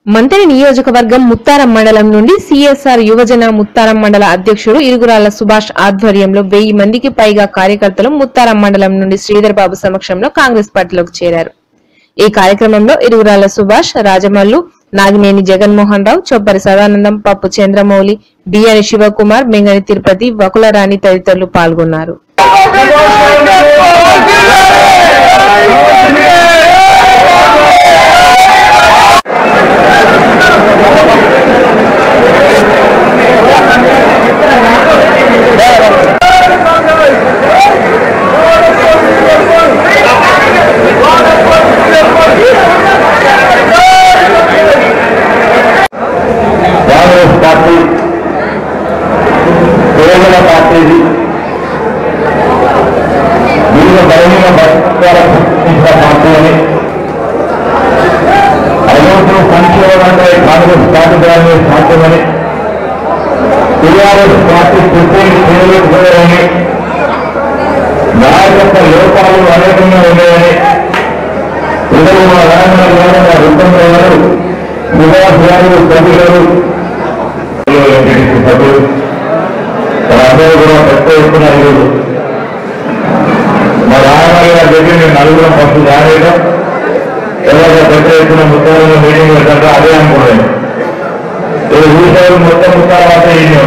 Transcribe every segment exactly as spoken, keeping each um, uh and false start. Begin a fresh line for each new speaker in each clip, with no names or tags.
మంతని నియోజకవర్గం ముత్తారం మండలం నుండి సిఎస్ఆర్ యువజన ముత్తారం మండల అధ్యక్షుడు ఇరుగురాళ్ల సుభాష్ ఆధ్వర్యంలో వెయ్యి మందికి పైగా కార్యకర్తలు ముత్తారం మండలం నుండి శ్రీధర్ బాబు సమక్షంలో కాంగ్రెస్ పార్టీలోకి చేరారు. ఈ కార్యక్రమంలో ఇరుగురాళ్ల సుభాష్, రాజమల్లు, నాగినేని జగన్మోహన్ రావు, చొప్పరి సదానందం, పప్పు చంద్రమౌళి, బియ్యని శివకుమార్, మెంగని తిరుపతి, వకులరాణి తదితరులు పాల్గొన్నారు.
పార్టీ కేవల పార్టీ దీనిలో బలమైన బతకాల పార్టీ అని అభివృద్ధి సంక్షేమం అంటే కాంగ్రెస్ పార్టీ ద్వారా సాధ్యమని టీఆర్ఎస్ పార్టీ ప్రత్యేక చేయలేకపోయారని నాయకత్వ లోపాలు అనేకంగా ఉన్నాయని ప్రజలు మా రాజధాని గారు రుద్దంలో గారు సుభాష్ గారు సభ్యులు సభ్యులు వాళ్ళందరూ కూడా పెద్ద ఎత్తున ఈరోజు మా రాజధాని గారి దగ్గర నేను నలుగురం ఫస్ట్ జారేయడం ఎవరైనా పెద్ద ఎత్తున ముత్తారంలో మీటింగ్ పెట్టారో అదే అనుకున్నాను. ఈ విషయాలు మొత్తం ముత్తారం అంటే ఇది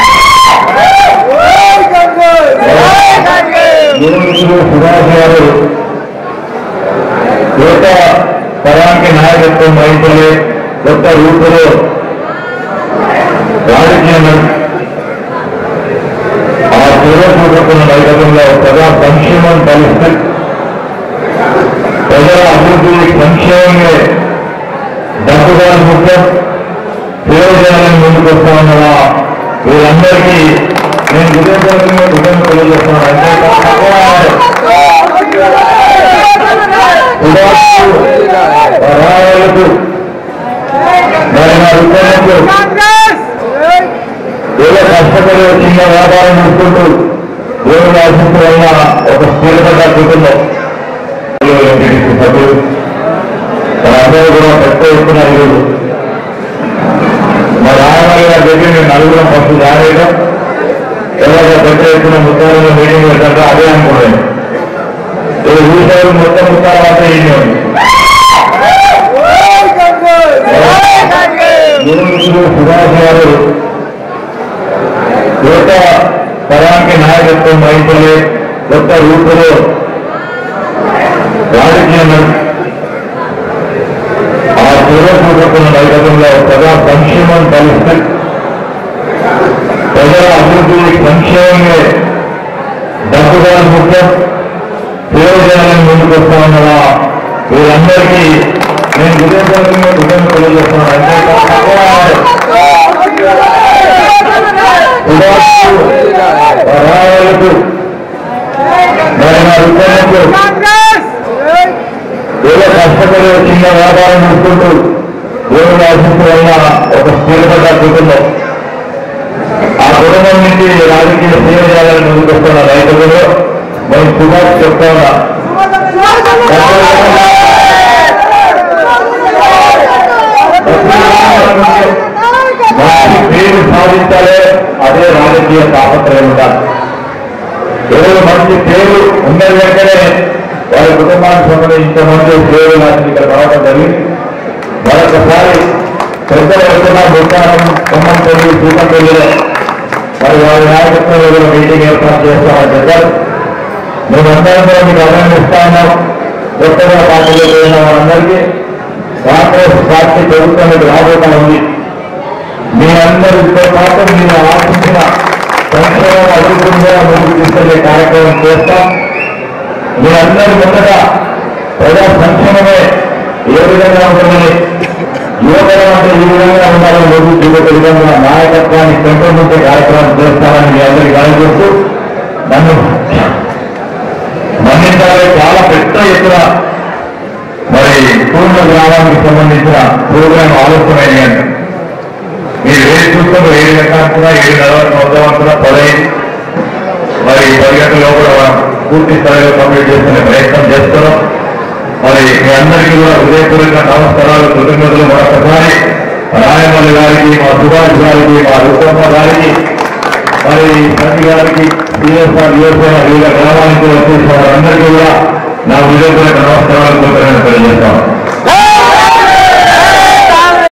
సుభాష్ గారు యువత తరానికి నాయకత్వం వహించలే కొత్త రూపులో రాజకీయంగా ఆ పూర్వపూర్వకున్న నాయకత్వంలో ప్రజా సంక్షేమం కలిస్తే ప్రజల అభివృద్ధి సంక్షేమంగా డబ్బుగా ముఖ్యం ప్రయోజనాలను ముందుకు వస్తా ఉన్నదా వీళ్ళందరికీ నేను హృదయపూర్వకంగా కృతజ్ఞతలు తెలియజేస్తున్నాను. రావాలకు మరి నా ఉద్యోగులకు ఏదో కష్టపడి చిన్న వ్యాపారం చేసుకుంటూ దేవుని ఆశిస్తూ వల్ల ఒక స్థిరపడ్డ కుటుంబం సభ్యులు అందరూ కూడా పెద్ద ఎత్తున ఈరోజు మా రాజధాని గారి దగ్గర నేను నలుగురం ఫస్ట్ జారేయడం ఎవరైనా పెద్ద ఎత్తున ముత్తారంలో మీటింగ్ పెట్టారో అదే అనుకున్నాను. ఈ విషయాలు మొత్తం ముత్తారం అంటే ఇది సుభాష్ గారు యువత తరానికి నాయకత్వం వహించలే కొత్త రూపులో రాజకీయంగా ఆ పూర్వపూర్వకున్న నాయకత్వంలో ప్రజా సంక్షేమం కలిస్తే ప్రజల అభివృద్ధి సంక్షేమంగా డబ్బుగా ముఖ్యం ప్రయోజనాలను ముందుకు వస్తా ఉన్నదా వీళ్ళందరికీ నేను హృదయపూర్వకంగా కృతజ్ఞతలు తెలియజేస్తున్నాను. రావాలకు మరి నా ఉద్యోగులకు ఏదో కష్టపడి చిన్న వ్యాపారం చేసుకుంటూ దేవుని ఆశిస్తూ వల్ల ఒక స్థిరపడ్డ కుటుంబం ఆ కుటుంబం నుంచి రాజకీయ సేవ చేయాలని ముందుకు వస్తున్న రైతులలో మేము సుభాష్ చెప్తా ఉన్నా పేరు సాధించాలే అదే రాజకీయ తాపత్రయం ఉండాలి. ఎవరు మంచి పేరు ఉన్నది వెంటనే వారి కుటుంబానికి సంబంధించి ఇంతమంది పేరు నాకు ఇక్కడ రావడం జరిగింది. మరొకసారి పెద్దలు వస్తున్న ముత్తారం ఖమ్మం పెళ్లి సూపం పెళ్లిలో మరి వారి నాయకత్వంలో కూడా మీటింగ్ ఏర్పాటు చేస్తామని చెప్పారు. మేమందరం కూడా మీకు అభినందిస్తా ఉన్నాం. కొత్తగా పార్టీలో పోయిన వారందరికీ కాంగ్రెస్ పార్టీ ప్రభుత్వానికి రాబోతా ఉంది. మీ అందరితో పాటు మీరు ఆశించిన సంక్షేమ అభివృద్ధిగా ముందుకు తీసుకెళ్లే కార్యక్రమం చేస్తాం. మీ అందరి ముందట ప్రజా సంక్షేమమే ఏ విధంగా ఉంటుందని యువతరం అంటే ఈ విధంగా ఉండాలని ముందు చూపే విధంగా నాయకత్వాన్ని పెంపొందించే కార్యక్రమం చేస్తామని మీ అందరికీ తెలియజేస్తూ నన్ను మన్నించాలని చాలా పెద్ద ఎత్తున మరి పూర్ణ గ్రామానికి సంబంధించిన ప్రోగ్రాం ఆలోచనైంది అంటే మీరు ఏది చూసుకుంటూ ఏడు గంటల ఏడు నలభై వద్దామంటున్నా పదహైదు మరి పది గంటల్లో కూడా పూర్తి స్థాయిలో కంప్లీట్ చేసుకునే ప్రయత్నం చేస్తున్నాం. మరి మీ అందరికీ కూడా హృదయపూర్వక నమస్కారాలు, కృతజ్ఞతలు మరొకసారి. గారికి, మా సుభాష్ గారికి, మా రుక్కమ్మ గారికి, మరి ప్రతి గారికి, సిఎస్ఆర్ యువసేన వివిధ గ్రామానికి వచ్చేసిన వారందరికీ కూడా నా విజయపూర్వక నమస్కారాలు తెలియజేస్తాం.